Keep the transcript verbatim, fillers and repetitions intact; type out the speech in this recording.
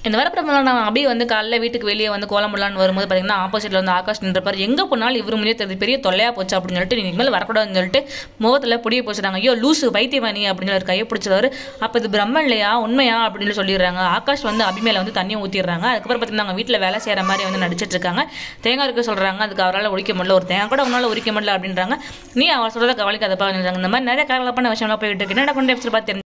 இந்த வரப்பிரபலம் நான் அபி வந்து காலைல வீட்டுக்கு வெளியே வந்து கோலம் போடலான்னு வரும்போது பார்த்தீங்கன்னா ஆப்போசிட்டில் வந்து ஆகாஷ் நின்றப்பார். எங்கே போனாலும் இவரு முன்னே தெரிஞ்சு பெரிய தொல்லையாக போச்சு அப்படின்னு சொல்லிட்டு நீ இனிமேல் வரக்கூடாதுன்னு சொல்லிட்டு முகத்தில் பொடியை போச்சுறாங்க. ஐயோ லூசு பைத்தியமானி அப்படின்னு சொல்லி கையை பிடிச்சவர். அப்போ இது பிரம்ம இல்லையா உண்மையா அப்படின்னு சொல்லிடுறாங்க. ஆகாஷ் வந்து அபி மேலே வந்து தண்ணியை ஊற்றிடுறாங்க. அதுக்கப்புறம் பார்த்தீங்கன்னா அவங்க வீட்டில் வேலை செய்கிற மாதிரி வந்து நடிச்சிட்டு இருக்காங்க. தேங்காய் இருக்க சொல்கிறாங்க. அதுக்கு அவரால் உரிக்க முடியல. ஒரு தேங்காய் கூட அவனால் உரிக்க முடியல அப்படின்றாங்க. நீ அவர் சொல்கிறத கவலைக்கு அதை பார்க்குறாங்க. இந்த மாதிரி நிறைய கலகலப்பான விஷயம்லாம் போயிட்டு இருக்கு. என்னடா கொண்டு பார்த்து